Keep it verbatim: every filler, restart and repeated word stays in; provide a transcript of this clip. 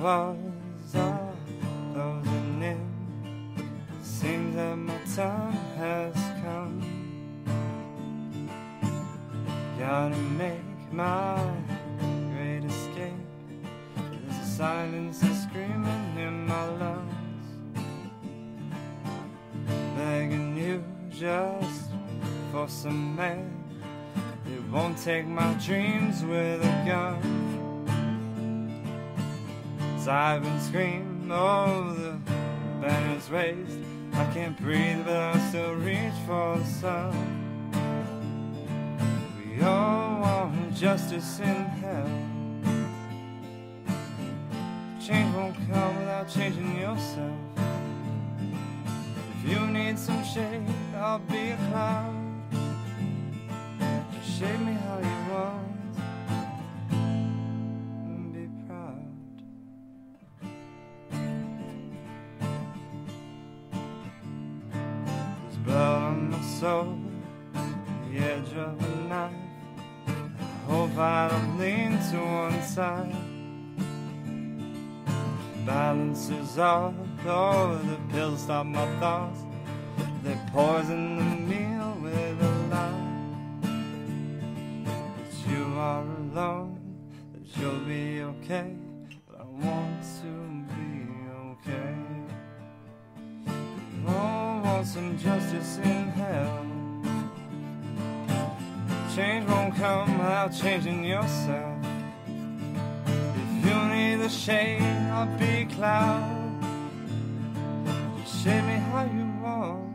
was all closing in. Seems that my time has come. Gotta make my great escape. There's a silence that's screaming in my lungs, begging you just for some air. It won't take my dreams with a gun. Sirens scream, oh, the banner's raised. I can't breathe, but I'll still reach for the sun. We all want justice in hell. Change won't come without changing yourself. If you need some shade, I'll be a cloud. Just shade me how you want and be proud. There's blood on my soul, the edge of a knife. I hope I don't lean to one side. Balance is off, oh, the pills stop my thoughts. They poison the meal with a lie. That you are alone, that you'll be okay. But I want to be okay. We all want some justice in hell. Change won't come without changing yourself. If you need the shade, I'll be a cloud. Just shade me how you want.